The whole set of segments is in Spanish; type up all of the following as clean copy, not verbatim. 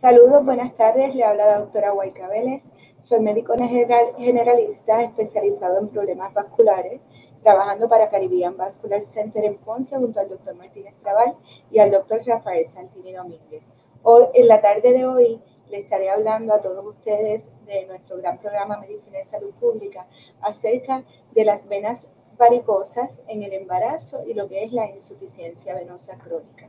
Saludos, buenas tardes. Le habla la doctora Huayca Vélez. Soy médico generalista especializado en problemas vasculares, trabajando para Caribbean Vascular Center en Ponce junto al doctor Martínez Trabal y al doctor Rafael Santini Domínguez. Hoy, en la tarde de hoy, le estaré hablando a todos ustedes de nuestro gran programa Medicina y Salud Pública acerca de las venas varicosas en el embarazo y lo que es la insuficiencia venosa crónica.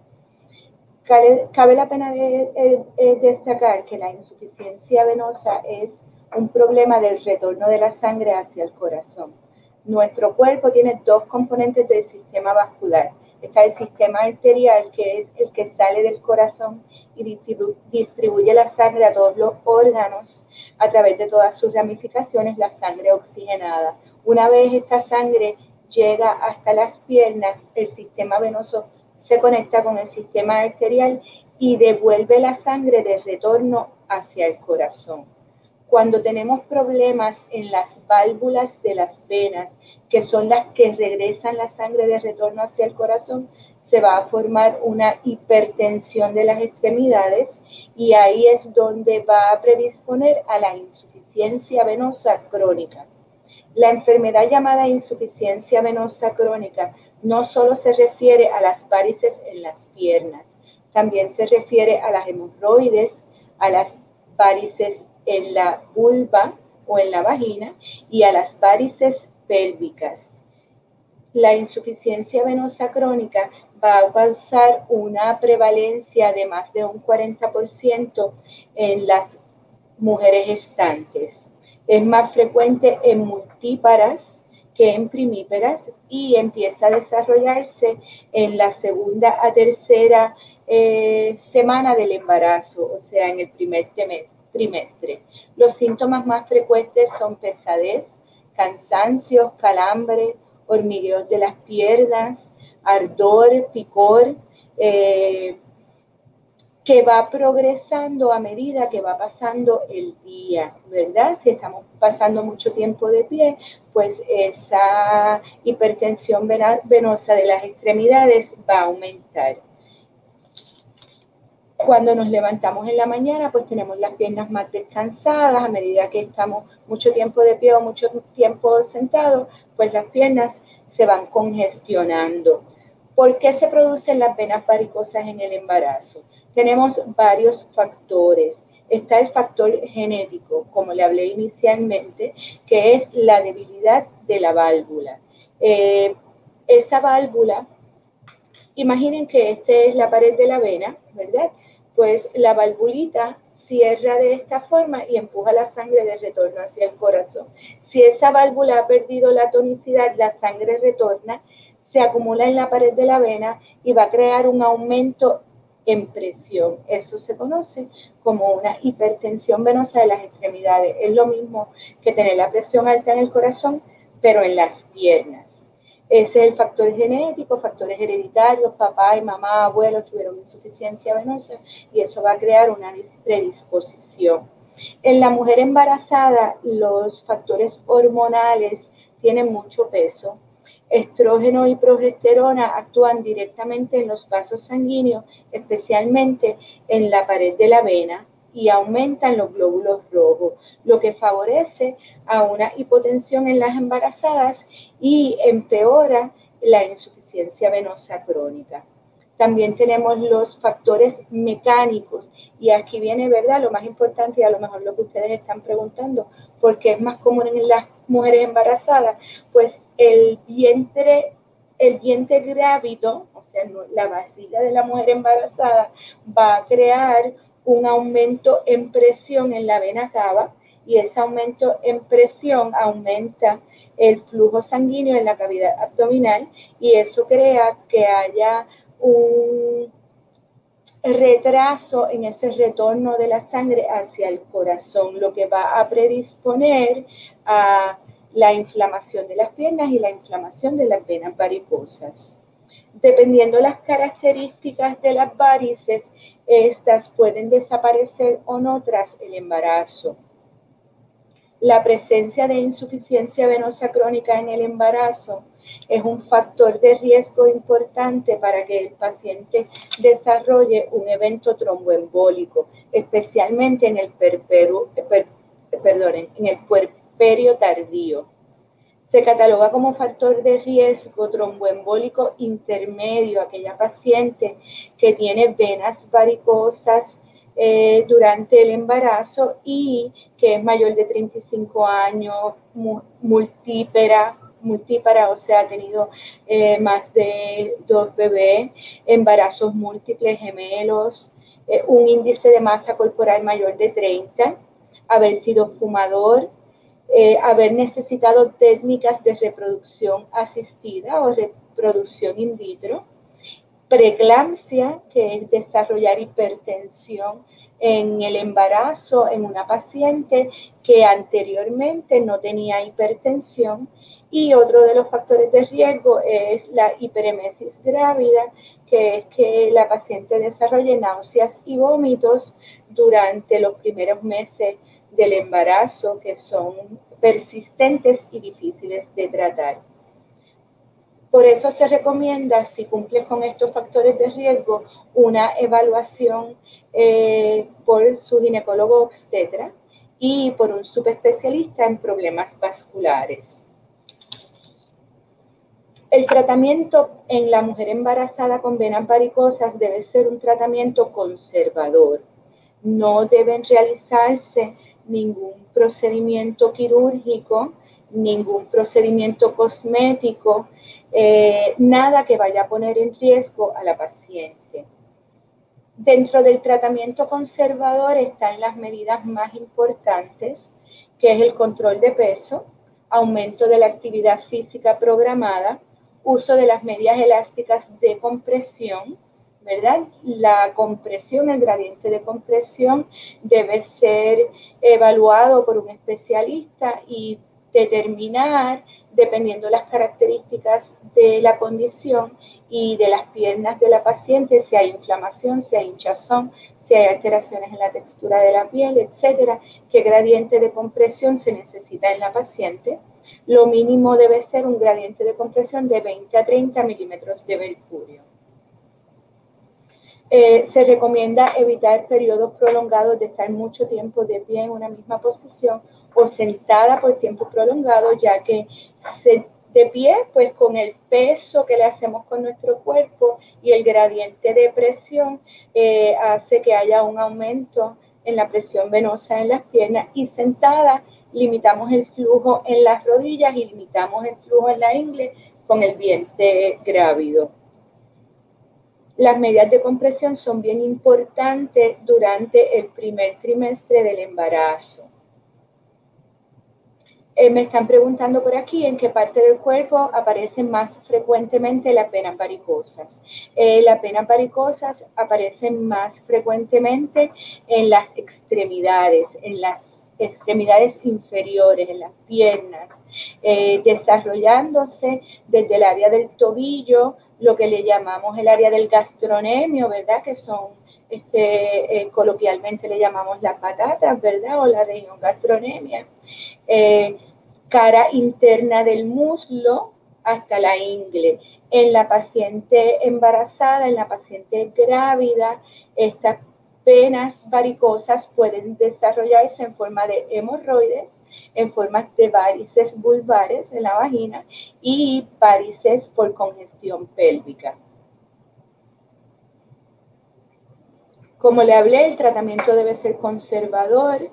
Cabe la pena destacar que la insuficiencia venosa es un problema del retorno de la sangre hacia el corazón. Nuestro cuerpo tiene dos componentes del sistema vascular. Está el sistema arterial, que es el que sale del corazón y distribuye la sangre a todos los órganos a través de todas sus ramificaciones, la sangre oxigenada. Una vez esta sangre llega hasta las piernas, el sistema venoso se conecta con el sistema arterial y devuelve la sangre de retorno hacia el corazón. Cuando tenemos problemas en las válvulas de las venas, que son las que regresan la sangre de retorno hacia el corazón, se va a formar una hipertensión de las extremidades y ahí es donde va a predisponer a la insuficiencia venosa crónica. La enfermedad llamada insuficiencia venosa crónica no solo se refiere a las varices en las piernas, también se refiere a las hemorroides, a las varices en la vulva o en la vagina y a las varices pélvicas. La insuficiencia venosa crónica va a causar una prevalencia de más de un 40% en las mujeres gestantes. Es más frecuente en multíparas que en primíparas y empieza a desarrollarse en la segunda a tercera semana del embarazo, o sea, en el primer trimestre. Los síntomas más frecuentes son pesadez, cansancio, calambre, hormigueos de las piernas, ardor, picor, que va progresando a medida que va pasando el día, ¿verdad? Si estamos pasando mucho tiempo de pie, pues esa hipertensión venosa de las extremidades va a aumentar. Cuando nos levantamos en la mañana, pues tenemos las piernas más descansadas. A medida que estamos mucho tiempo de pie o mucho tiempo sentados, pues las piernas se van congestionando. ¿Por qué se producen las venas varicosas en el embarazo? Tenemos varios factores. Está el factor genético, como le hablé inicialmente, que es la debilidad de la válvula. Esa válvula, imaginen que esta es la pared de la vena, ¿verdad? Pues la valvulita cierra de esta forma y empuja la sangre de retorno hacia el corazón. Si esa válvula ha perdido la tonicidad, la sangre retorna, se acumula en la pared de la vena y va a crear un aumento en presión. Eso se conoce como una hipertensión venosa de las extremidades. Es lo mismo que tener la presión alta en el corazón, pero en las piernas. Ese es el factor genético, factores hereditarios, papá y mamá, abuelos tuvieron insuficiencia venosa y eso va a crear una predisposición. En la mujer embarazada, los factores hormonales tienen mucho peso. Estrógeno y progesterona actúan directamente en los vasos sanguíneos, especialmente en la pared de la vena, y aumentan los glóbulos rojos, lo que favorece a una hipotensión en las embarazadas y empeora la insuficiencia venosa crónica. También tenemos los factores mecánicos y aquí viene, ¿verdad?, lo más importante y a lo mejor lo que ustedes están preguntando, ¿por qué es más común en las mujeres embarazadas? Pues el vientre grávido, o sea, la barriga de la mujer embarazada, va a crear un aumento en presión en la vena cava y ese aumento en presión aumenta el flujo sanguíneo en la cavidad abdominal y eso crea que haya un retraso en ese retorno de la sangre hacia el corazón, lo que va a predisponer a la inflamación de las piernas y la inflamación de las venas varicosas. Dependiendo las características de las varices, estas pueden desaparecer o no tras el embarazo. La presencia de insuficiencia venosa crónica en el embarazo es un factor de riesgo importante para que el paciente desarrolle un evento tromboembólico, especialmente en el puerperio tardío. Se cataloga como factor de riesgo tromboembólico intermedio aquella paciente que tiene venas varicosas durante el embarazo y que es mayor de 35 años, multípara, o sea, ha tenido más de 2 bebés, embarazos múltiples, gemelos, un índice de masa corporal mayor de 30, haber sido fumador, haber necesitado técnicas de reproducción asistida o reproducción in vitro, preeclampsia, que es desarrollar hipertensión en el embarazo en una paciente que anteriormente no tenía hipertensión, y otro de los factores de riesgo es la hiperemesis grávida, que es que la paciente desarrolle náuseas y vómitos durante los primeros meses del embarazo, que son persistentes y difíciles de tratar. Por eso se recomienda, si cumple con estos factores de riesgo, una evaluación por su ginecólogo obstetra y por un subespecialista en problemas vasculares. El tratamiento en la mujer embarazada con venas varicosas debe ser un tratamiento conservador. No deben realizarse ningún procedimiento quirúrgico, ningún procedimiento cosmético, nada que vaya a poner en riesgo a la paciente. Dentro del tratamiento conservador están las medidas más importantes, que es el control de peso, aumento de la actividad física programada, uso de las medias elásticas de compresión, ¿verdad? La compresión, el gradiente de compresión debe ser evaluado por un especialista y determinar, dependiendo de las características de la condición y de las piernas de la paciente, si hay inflamación, si hay hinchazón, si hay alteraciones en la textura de la piel, etcétera, qué gradiente de compresión se necesita en la paciente. Lo mínimo debe ser un gradiente de compresión de 20 a 30 milímetros de mercurio. Se recomienda evitar periodos prolongados de estar mucho tiempo de pie en una misma posición o sentada por tiempo prolongado, ya que de pie, pues con el peso que le hacemos con nuestro cuerpo y el gradiente de presión hace que haya un aumento en la presión venosa en las piernas, y sentada limitamos el flujo en las rodillas y limitamos el flujo en la ingle con el vientre grávido. Las medidas de compresión son bien importantes durante el primer trimestre del embarazo. Me están preguntando por aquí en qué parte del cuerpo aparecen más frecuentemente las venas varicosas. Las venas varicosas aparecen más frecuentemente en las extremidades inferiores, en las piernas, desarrollándose desde el área del tobillo, lo que le llamamos el área del gastronemio, ¿verdad? Que son, coloquialmente le llamamos las patatas, ¿verdad? O la región gastronemia. Cara interna del muslo hasta la ingle. En la paciente embarazada, en la paciente grávida, estas venas varicosas pueden desarrollarse en forma de hemorroides, en forma de varices vulvares en la vagina y varices por congestión pélvica. Como le hablé, el tratamiento debe ser conservador,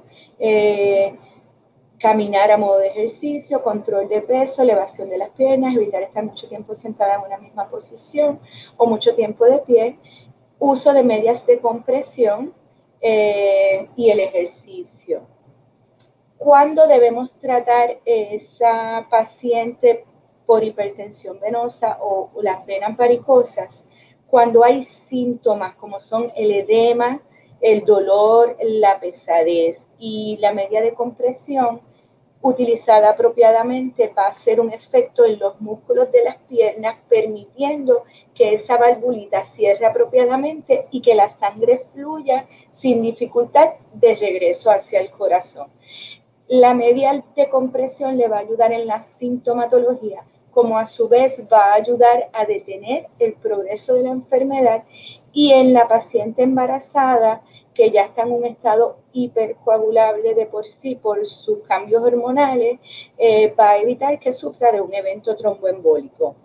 caminar a modo de ejercicio, control de peso, elevación de las piernas, evitar estar mucho tiempo sentada en una misma posición o mucho tiempo de pie, uso de medias de compresión y el ejercicio. ¿Cuándo debemos tratar esa paciente por hipertensión venosa o las venas varicosas? Cuando hay síntomas como son el edema, el dolor, la pesadez, y la media de compresión utilizada apropiadamente va a hacer un efecto en los músculos de las piernas, permitiendo que esa valvulita cierre apropiadamente y que la sangre fluya sin dificultad de regreso hacia el corazón. La media de compresión le va a ayudar en la sintomatología, como a su vez va a ayudar a detener el progreso de la enfermedad, y en la paciente embarazada que ya está en un estado hipercoagulable de por sí por sus cambios hormonales, va a evitar que sufra de un evento tromboembólico.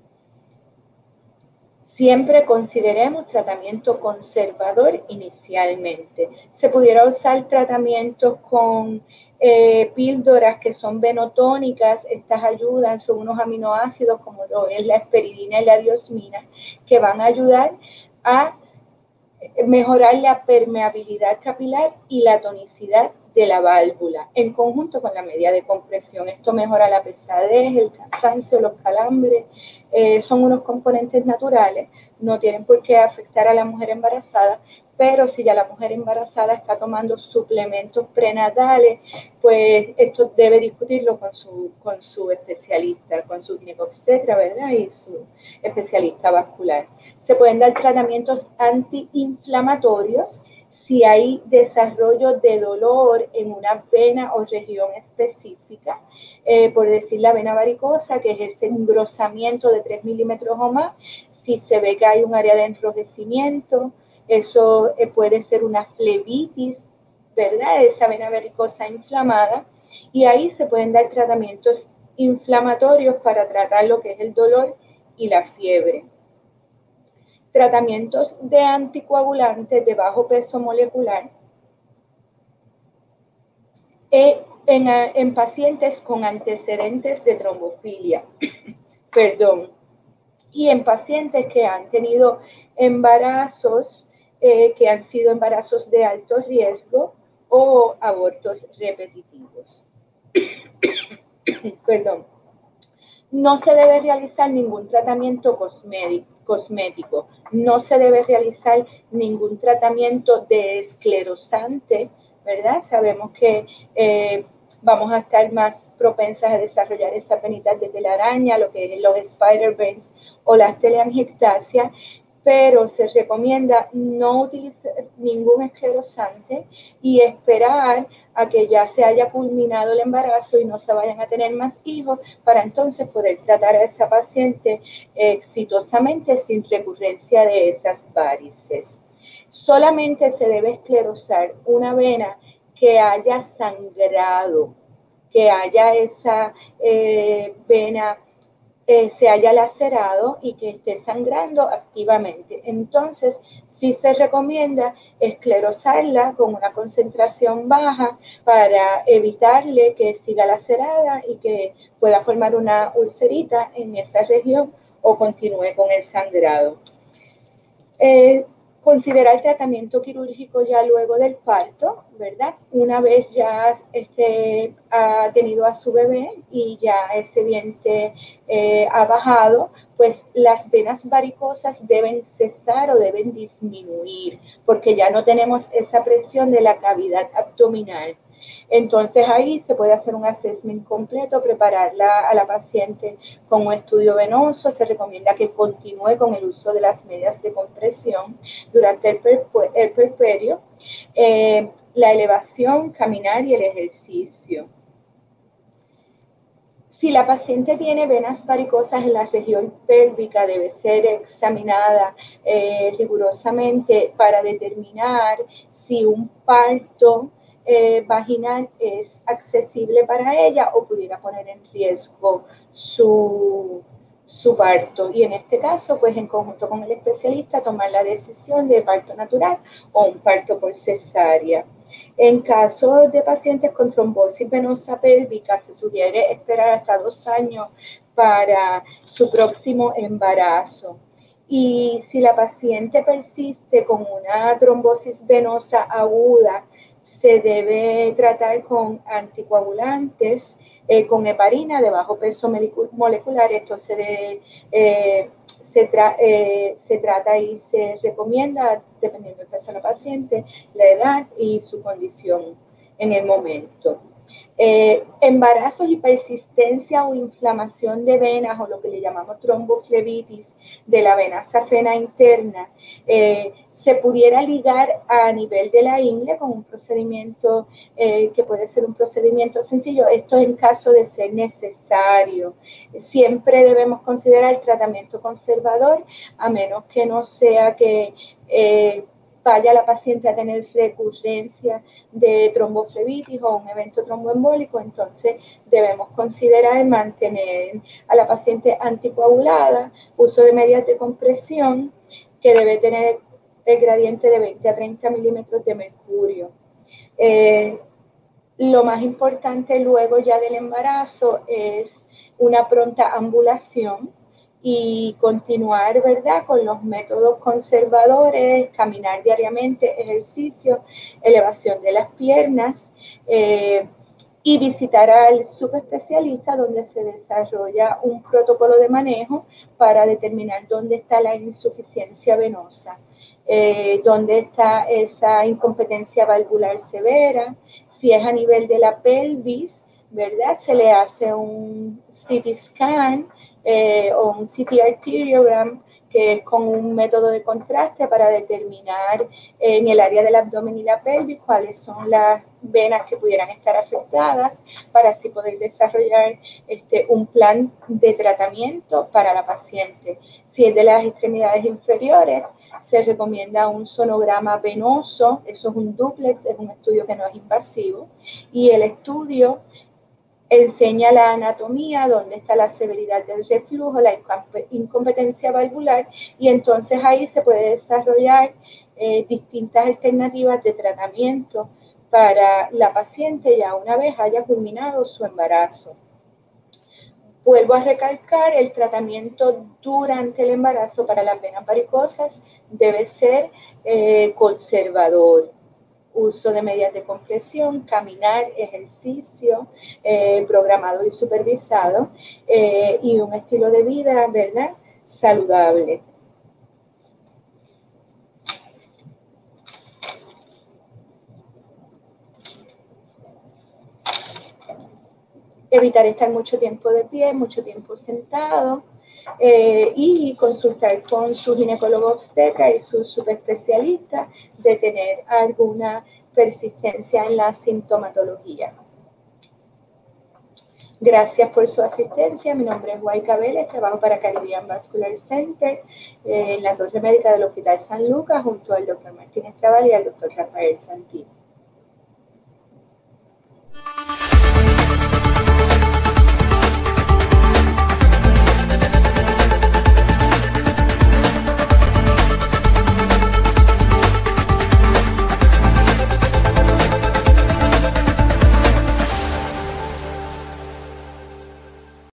Siempre consideremos tratamiento conservador inicialmente. Se pudiera usar tratamientos con píldoras que son venotónicas. Estas ayudan, son unos aminoácidos como lo es la esperidina y la diosmina, que van a ayudar a mejorar la permeabilidad capilar y la tonicidad de la válvula, en conjunto con la media de compresión. Esto mejora la pesadez, el cansancio, los calambres. Son unos componentes naturales, no tienen por qué afectar a la mujer embarazada, pero si ya la mujer embarazada está tomando suplementos prenatales, pues esto debe discutirlo con su especialista, con su ginecobstetra, ¿verdad? Y su especialista vascular. Se pueden dar tratamientos antiinflamatorios si hay desarrollo de dolor en una vena o región específica, por decir la vena varicosa, que es ese engrosamiento de 3 milímetros o más. Si se ve que hay un área de enrojecimiento, eso puede ser una flebitis, ¿verdad? Esa vena varicosa inflamada, y ahí se pueden dar tratamientos inflamatorios para tratar lo que es el dolor y la fiebre. Tratamientos de anticoagulantes de bajo peso molecular en pacientes con antecedentes de trombofilia, perdón, y en pacientes que han tenido embarazos, que han sido embarazos de alto riesgo o abortos repetitivos. Perdón. No se debe realizar ningún tratamiento cosmético, no se debe realizar ningún tratamiento desesclerosante, ¿verdad? Sabemos que vamos a estar más propensas a desarrollar esas venitas de telaraña, lo que es los spider veins o las teleangiectasias, pero se recomienda no utilizar ningún esclerosante y esperar a que ya se haya culminado el embarazo y no se vayan a tener más hijos, para entonces poder tratar a esa paciente exitosamente sin recurrencia de esas varices. Solamente se debe esclerosar una vena que haya sangrado, que haya esa vena se haya lacerado y que esté sangrando activamente. Entonces, sí se recomienda esclerosarla con una concentración baja para evitarle que siga lacerada y que pueda formar una ulcerita en esa región o continúe con el sangrado. Considerar el tratamiento quirúrgico ya luego del parto, ¿verdad? Una vez ya ha tenido a su bebé y ya ese vientre ha bajado, pues las venas varicosas deben cesar o deben disminuir, porque ya no tenemos esa presión de la cavidad abdominal. Entonces ahí se puede hacer un assessment completo, prepararla a la paciente con un estudio venoso. Se recomienda que continúe con el uso de las medias de compresión durante el puerperio, la elevación, caminar y el ejercicio. Si la paciente tiene venas varicosas en la región pélvica, debe ser examinada rigurosamente para determinar si un parto vaginal es accesible para ella o pudiera poner en riesgo su parto. Y en este caso, pues en conjunto con el especialista, tomar la decisión de parto natural o un parto por cesárea. En caso de pacientes con trombosis venosa pélvica, se sugiere esperar hasta 2 años para su próximo embarazo. Y si la paciente persiste con una trombosis venosa aguda, se debe tratar con anticoagulantes, con heparina de bajo peso molecular. Esto se trata y se recomienda, dependiendo del peso de la paciente, la edad y su condición en el momento. Embarazos y persistencia o inflamación de venas, o lo que le llamamos tromboflebitis de la vena safena interna, se pudiera ligar a nivel de la ingle con un procedimiento que puede ser un procedimiento sencillo. Esto en caso de ser necesario. Siempre debemos considerar el tratamiento conservador, a menos que no sea que vaya la paciente a tener recurrencia de tromboflebitis o un evento tromboembólico. Entonces debemos considerar mantener a la paciente anticoagulada, uso de medidas de compresión, que debe tener el gradiente de 20 a 30 milímetros de mercurio. Lo más importante luego ya del embarazo es una pronta ambulación y continuar, ¿verdad?, con los métodos conservadores, caminar diariamente, ejercicio, elevación de las piernas, y visitar al subespecialista donde se desarrolla un protocolo de manejo para determinar dónde está la insuficiencia venosa, dónde está esa incompetencia valvular severa. Si es a nivel de la pelvis, ¿verdad? Se le hace un CT scan o un CT arteriogram, que es con un método de contraste para determinar en el área del abdomen y la pelvis cuáles son las venas que pudieran estar afectadas, para así poder desarrollar un plan de tratamiento para la paciente. Si es de las extremidades inferiores, se recomienda un sonograma venoso. Eso es un dúplex, es un estudio que no es invasivo, y el estudio enseña la anatomía, dónde está la severidad del reflujo, la incompetencia valvular, y entonces ahí se puede desarrollar distintas alternativas de tratamiento para la paciente ya una vez haya culminado su embarazo. Vuelvo a recalcar, el tratamiento durante el embarazo para las venas varicosas debe ser conservador. Uso de medidas de compresión, caminar, ejercicio programado y supervisado, y un estilo de vida, ¿verdad?, saludable. Evitar estar mucho tiempo de pie, mucho tiempo sentado, y consultar con su ginecólogo obstetra y su subespecialista de tener alguna persistencia en la sintomatología. Gracias por su asistencia. Mi nombre es Huayca Vélez, trabajo para Caribbean Vascular Center en la torre médica del Hospital San Lucas junto al doctor Martínez Trabal y al doctor Rafael Santini.